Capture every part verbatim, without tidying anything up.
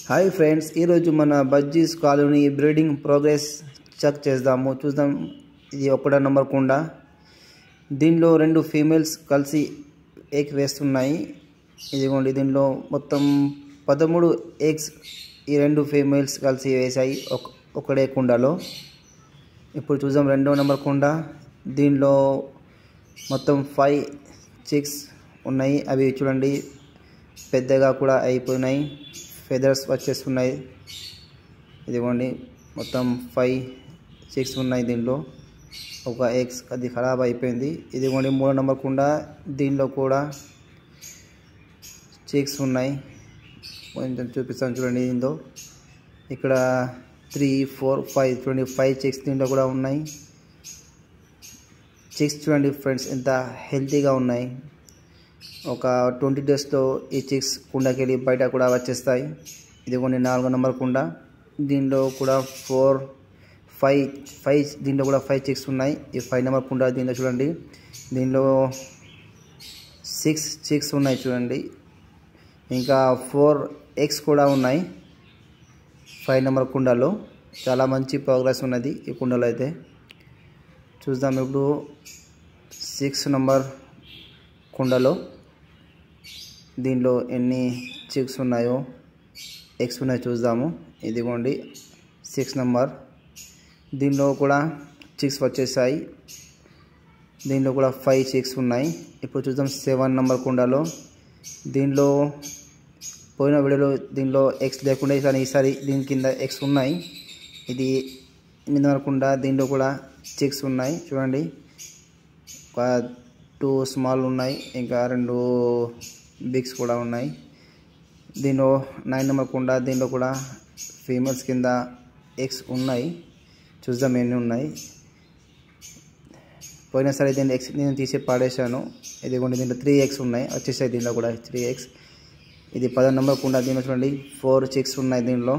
Hi friends, ఈరోజు మన budgies colony breeding progress check చేద్దాము. చూద్దాం. ఇది ఒకటో నెంబర్ కుండ. దీనిలో రెండు ఫీమేల్స్ కలిసి ఎగ్ వేస్తున్నాయి. ఇదిగోండి, దీనిలో మొత్తం పదమూడు ఎగ్స్ ఈ రెండు ఫీమేల్స్ కలిసి వేసాయి ఒక ఒకడే కుండలో. ఇప్పుడు చూద్దాం రెండో నెంబర్ కుండ. దీనిలో మొత్తం ఫైవ్ చిక్స్ ఉన్నాయి. అవి చూడండి పెద్దగా కూడా అయిపోయినాయి, ఫెదర్స్ వచ్చేస్తున్నాయి. ఇదిగోండి మొత్తం ఫైవ్ చిక్స్ ఉన్నాయి. దీనిలో ఒక ఎగ్స్ అది ఖరాబ్ అయిపోయింది. ఇదిగోండి మూడో నెంబర్ కుండ. దీనిలో కూడా చిక్స్ ఉన్నాయి. కొంచెం చూపిస్తాను చూడండి. దీంతో ఇక్కడ త్రీ ఫోర్ ఫైవ్ చూడండి, ఫైవ్ చిక్స్ దీంట్లో కూడా ఉన్నాయి. చిక్స్ చూడండి ఫ్రెండ్స్ ఎంత హెల్తీగా ఉన్నాయి. ఒక ట్వంటీ డేస్లో ఈ చిక్స్ కుండకి వెళ్ళి బయట కూడా వచ్చేస్తాయి. ఇది కొన్ని నాలుగో నెంబర్ కుండ. దీనిలో కూడా ఫోర్ ఫైవ్ ఫైవ్ దీంట్లో కూడా ఫైవ్ చిక్స్ ఉన్నాయి. ఈ ఫైవ్ నెంబర్ కుండ. దీనిలో చూడండి, దీనిలో సిక్స్ చిక్స్ ఉన్నాయి చూడండి. ఇంకా ఫోర్ ఎగ్స్ కూడా ఉన్నాయి ఫైవ్ నెంబర్ కుండలో. చాలా మంచి ప్రోగ్రెస్ ఉన్నది ఈ కుండలో అయితే. చూద్దాం ఇప్పుడు సిక్స్ నెంబర్ కుండలో దీనిలో ఎన్ని చిక్స్ ఉన్నాయో ఎగ్స్ ఉన్నాయో చూద్దాము. ఇదిగోండి సిక్స్ నెంబర్. దీనిలో కూడా చిక్స్ వచ్చేసాయి. దీనిలో కూడా ఫైవ్ చిక్స్ ఉన్నాయి. ఇప్పుడు చూద్దాం సెవెన్ నెంబర్ కుండలో. దీనిలో పోయిన వీడియోలో దీనిలో ఎగ్స్ లేకుండా కానీ ఈసారి దీని కింద ఎగ్స్ ఉన్నాయి. ఇది ఎనిమిది నెంబర్ కుండ. దీనిలో కూడా చిక్స్ ఉన్నాయి చూడండి. ఒక టూ స్మాల్ ఉన్నాయి, ఇంకా రెండు బిగ్స్ కూడా ఉన్నాయి. దీనిలో నైన్ నెంబర్ కుండ. దీనిలో కూడా ఫీమేల్స్ కింద ఎగ్స్ ఉన్నాయి. చూద్దాం ఎన్ని ఉన్నాయి. పోయినసారి దీని ఎగ్స్ నేను తీసి పాడేశాను. ఇదిగోండి దీంట్లో త్రీ ఎగ్స్ ఉన్నాయి, వచ్చేసాయి దీనిలో కూడా త్రీ ఎగ్స్. ఇది పదో నెంబర్ కుండ. దీనిలో చూడండి ఫోర్ చిక్స్ ఉన్నాయి. దీనిలో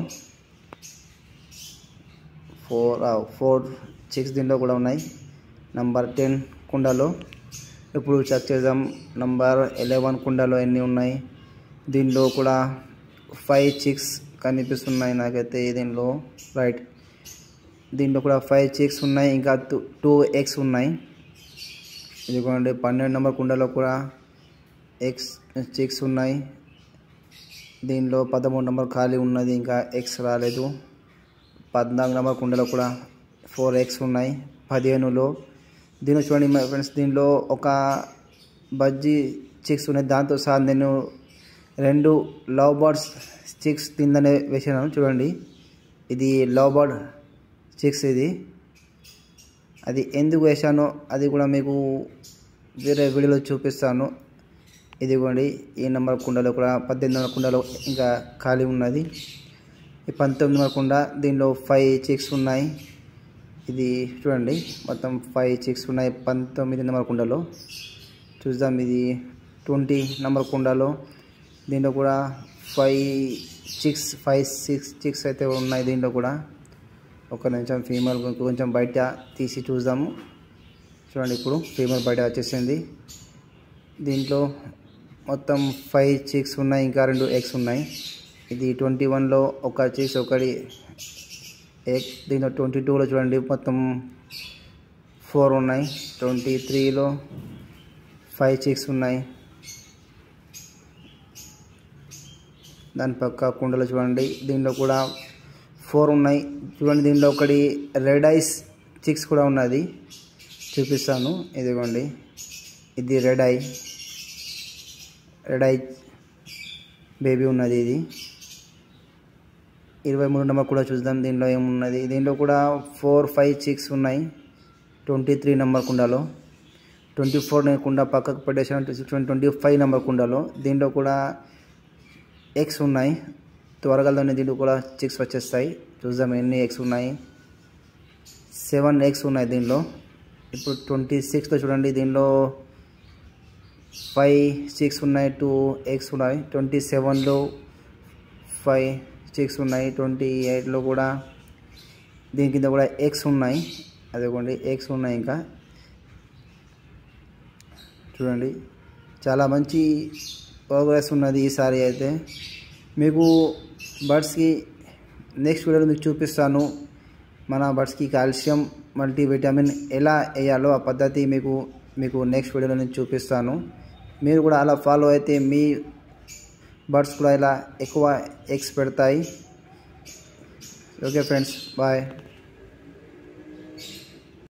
ఫోర్ ఫోర్ చిక్స్ దీనిలో కూడా ఉన్నాయి. నంబర్ టెన్ కుండలో ఇప్పుడు చెక్ చేద్దాం. నంబర్ ఎలెవెన్ కుండలో ఎన్ని ఉన్నాయి. దీనిలో కూడా ఫైవ్ చిక్స్ కనిపిస్తున్నాయి నాకైతే. దీనిలో రైట్, దీనిలో కూడా ఫైవ్ చిక్స్ ఉన్నాయి, ఇంకా టూ టూ ఎగ్స్ ఉన్నాయి. ఇదిగోండి పన్నెండు నెంబర్ కుండలో కూడా ఎగ్స్ చిక్స్ ఉన్నాయి. దీనిలో పదమూడు నెంబర్ ఖాళీ ఉన్నది, ఇంకా ఎగ్స్ రాలేదు. పద్నాలుగు నెంబర్ కుండలో కూడా ఫోర్ ఎగ్స్ ఉన్నాయి. పదిహేనులో దీనిలో చూడండి మై ఫ్రెండ్స్, దీనిలో ఒక బజ్జీ చిక్స్ ఉన్నాయి. దాంతో సహా నేను రెండు లవ్ బర్డ్స్ చిక్స్ కిందనే వేసాను చూడండి. ఇది లవ్ బర్డ్ చిక్స్. ఇది అది ఎందుకు వేసానో అది కూడా మీకు వేరే వీడియోలో చూపిస్తాను. ఇదిగోండి ఈ నెంబర్ కుండలో కూడా పద్దెనిమిది నెంబర్ కుండలో ఇంకా ఖాళీ ఉన్నది. ఈ పంతొమ్మిది నెంబర్ కుండ. దీనిలో ఫైవ్ చిక్స్ ఉన్నాయి. ఇది చూడండి మొత్తం ఫైవ్ చిక్స్ ఉన్నాయి పంతొమ్మిది నెంబర్ కుండలో. చూద్దాం ఇది ట్వంటీ నెంబర్ కుండలో. దీంట్లో కూడా five chicks five six chicks అయితే ఉన్నాయి. దీంట్లో కూడా ఒక నిమిషం ఫీమేల్ కొంచెం బయట తీసి చూద్దాము. చూడండి ఇప్పుడు ఫీమేల్ బయట వచ్చేసింది. దీంట్లో మొత్తం ఫైవ్ చిక్స్ ఉన్నాయి, ఇంకా రెండు ఎగ్స్ ఉన్నాయి. ఇది ట్వంటీ వన్లో ఒక చిక్స్ ఒకటి ఎగ్. దీంట్లో ట్వంటీ టూలో చూడండి మొత్తం ఫోర్ ఉన్నాయి. ట్వంటీ త్రీలో ఫైవ్ చిక్స్ ఉన్నాయి. దాని పక్క కుండలో చూడండి దీనిలో కూడా ఫోర్ ఉన్నాయి చూడండి. దీనిలో ఒకటి రెడ్ ఐస్ చిక్స్ కూడా ఉన్నది, చూపిస్తాను. ఇదిగోండి ఇది red eye red eye baby ఉన్నది. ఇది ఇరవై మూడు నెంబర్ కూడా చూద్దాం దీనిలో ఏమున్నది. దీనిలో కూడా ఫోర్ ఫైవ్ చిక్స్ ఉన్నాయి ట్వంటీ త్రీ నెంబర్ కుండలో. ట్వంటీ ఫోర్ కుండ పక్కకు పెట్టేసాను. ట్వంటీ ఫైవ్ నెంబర్ కుండలో దీనిలో కూడా ఎగ్స్ ఉన్నాయి. త్వరగానే దీంట్లో కూడా చిక్స్ వచ్చేస్తాయి. చూద్దాం ఎన్ని ఎగ్స్ ఉన్నాయి. సెవెన్ ఎగ్స్ ఉన్నాయి దీనిలో. ఇప్పుడు ట్వంటీ సిక్స్లో చూడండి దీనిలో ఫైవ్ సిక్స్ ఉన్నాయి, టూ ఎగ్స్ ఉన్నాయి. ట్వంటీ సెవెన్లో ఫైవ్ చిక్స్ ఉన్నాయి. ట్వంటీ ఎయిట్లో కూడా దీని కింద కూడా ఎగ్స్ ఉన్నాయి. అదేకోండి ఎగ్స్ ఉన్నాయి. ఇంకా చూడండి చాలా మంచి ప్రోగ్రెస్ ఉన్నది ఈసారి అయితే. మీకు బర్డ్స్కి నెక్స్ట్ వీడియోలో మీకు చూపిస్తాను. మన బర్డ్స్కి కాల్షియం మల్టీవిటమిన్ ఎలా వేయాలో ఆ పద్ధతి మీకు మీకు నెక్స్ట్ వీడియోలో నేను చూపిస్తాను. మీరు కూడా అలా ఫాలో అయితే మీ బర్డ్స్ కూడా ఇలా ఎక్కువ ఎగ్స్ పెడతాయి. Okay friends, bye.